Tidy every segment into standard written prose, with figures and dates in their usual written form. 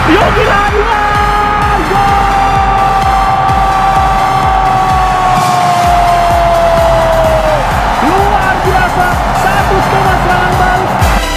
Yogi Rahadian, gol! Luar biasa, satu skema serangan balik.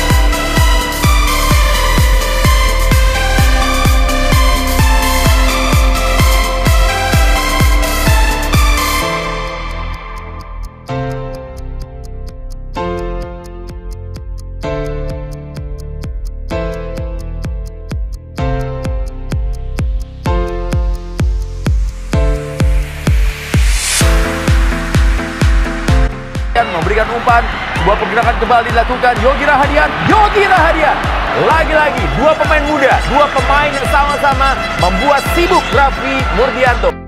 Memberikan umpan, sebuah pergerakan kembali dilakukan Yogi Rahadian. Lagi-lagi dua pemain muda, dua pemain yang sama-sama membuat sibuk Raffi Murdianto.